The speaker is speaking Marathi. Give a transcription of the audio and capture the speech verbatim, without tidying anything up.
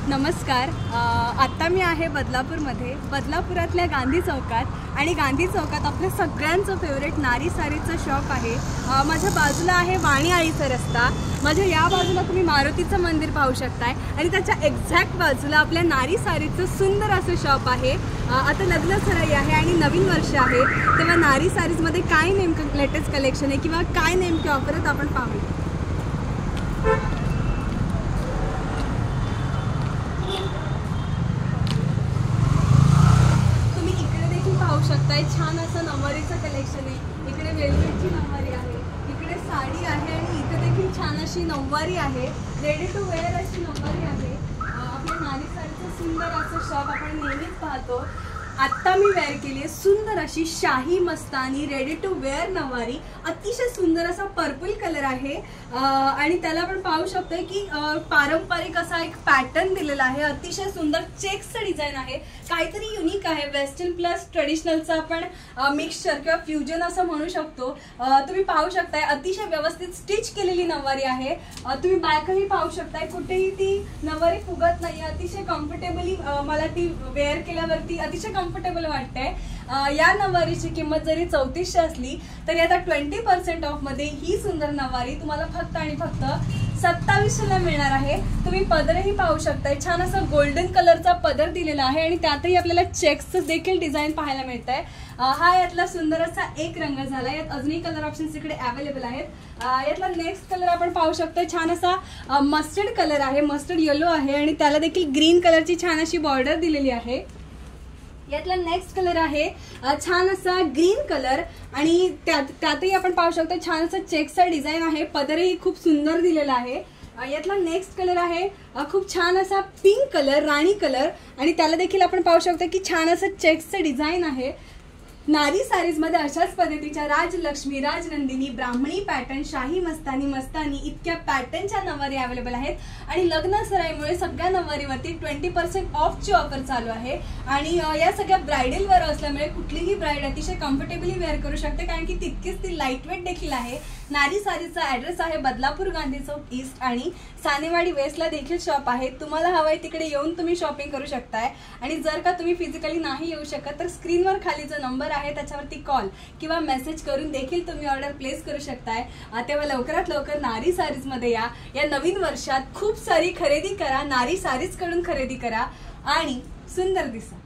नमस्कार. आत्ता मी आहे बदलापूरमध्ये, बदलापुरातल्या गांधी चौकात. आणि गांधी चौकात आपल्या सगळ्यांचं फेवरेट नारी सारीचं शॉप आहे. माझ्या बाजूला आहे वाणी आळीचा रस्ता. माझ्या या बाजूला तुम्ही मारुतीचं मंदिर पाहू शकताय आणि त्याच्या एक्झॅक्ट बाजूला आपल्या नारी सारीचं सुंदर असं शॉप आहे. आता लग्न सराई आहे आणि नवीन वर्ष आहे, तेव्हा नारी सारीजमध्ये काय नेमकं लेटेस्ट कलेक्शन आहे किंवा काय नेमके ऑफर आहेत आपण पाहूया. शकताय छान असं नववारीचं कलेक्शन आहे. इकडे वेलवेटची नववारी आहे, इकडे साडी आहे आणि इथे देखील छान अशी नववारी आहे. रेडी टू वेअर अशी नववारी आहे. आपल्या नारी साडीचं सुंदर असं शॉप आपण नेहमीच पाहतो. आत्ता मी वेअर केली आहे सुंदर अशी शाही मस्तानी रेडी टू वेअर नववारी. अतिशय सुंदर असा पर्पल कलर आहे आणि त्याला आपण पाहू शकतोय की पारंपरिक असा एक पॅटर्न दिलेला आहे. अतिशय सुंदर चेक्सचं डिझाईन आहे, काहीतरी युनिक आहे. वेस्टर्न प्लस ट्रेडिशनलचं आपण मिक्सचर किंवा फ्युजन असं म्हणू शकतो. तुम्ही पाहू शकताय अतिशय व्यवस्थित स्टिच केलेली नववारी आहे. तुम्ही बॅकही पाहू शकताय, कुठेही ती नववारी फुगत नाही. अतिशय कम्फर्टेबली मला ती वेअर केल्यावरती अतिशय कम्फर्टेबल वाटते. या नववारीची किंमत जरी चौतीसशे असली तरी आता ट्वेंटी पर्सेंट ऑफ मध्ये ही सुंदर नववारी तुम्हाला फक्त आणि फक्त सत्तावीसशे ला मिळणार आहे. तुम्ही पदरही पाहू शकताय, छान असं गोल्डन कलरचा पदर दिलेला आहे आणि त्यातही आपल्याला चेक्सचं देखील डिझाईन पाहायला मिळत आहे. हा यातला सुंदर असा एक रंग झाला. यात अजूनही कलर ऑप्शन्स इकडे अवेलेबल आहेत. यातला नेक्स्ट कलर आपण पाहू शकतो, छान असा मस्टर्ड कलर आहे, मस्टर्ड येलो आहे आणि त्याला देखील ग्रीन कलरची छान अशी बॉर्डर दिलेली आहे. यातला नेक्स्ट कलर आहे छान असा ग्रीन कलर आणि त्यात त्यातही आपण पाहू शकतो छान असा चेक्सचा डिझाईन आहे. पदरही खूप सुंदर दिलेला आहे. यातला नेक्स्ट कलर आहे खूप छान असा पिंक कलर, राणी कलर आणि त्याला देखील आपण पाहू शकतो की छान असं चेक्सचं डिझाईन आहे. नारी सारीज मध्ये अशाच पद्धतीच्या राजलक्ष्मी, राजनंदिनी, ब्राह्मणी पॅटर्न, शाही मस्तानी, मस्तानी इतक्या पॅटर्नच्या नववारी अवेलेबल आहेत. आणि लग्न सराईमुळे सगळ्या नववारीवरती ट्वेंटी पर्सेंट ऑफची ऑफर चालू आहे. आणि या सगळ्या ब्रायडल वेअर असल्यामुळे कुठलीही ब्राईड अतिशय कम्फर्टेबली वेअर करू शकते, कारण की तितकीच ती लाईट वेट देखील आहे. नारी सारीचा ऍड्रेस आहे बदलापूर गांधी चौक ईस्ट आणि सानेवाडी वेस्टला देखील शॉप आहे. तुम्हाला हवंय तिकडे येऊन तुम्ही शॉपिंग करू शकताय. आणि जर का तुम्ही फिजिकली नाही येऊ शकत तर स्क्रीनवर खाली जो नंबर आहे त्याच्यावरती कॉल किंवा मेसेज करून देखील तुम्ही ऑर्डर प्लेस करू शकताय. तेव्हा लवकरात लवकर नारी सारीज मध्ये या. या नवीन वर्षात खूप सारी खरेदी करा, नारी सारीज कडून खरेदी करा आणि सुंदर दिसा.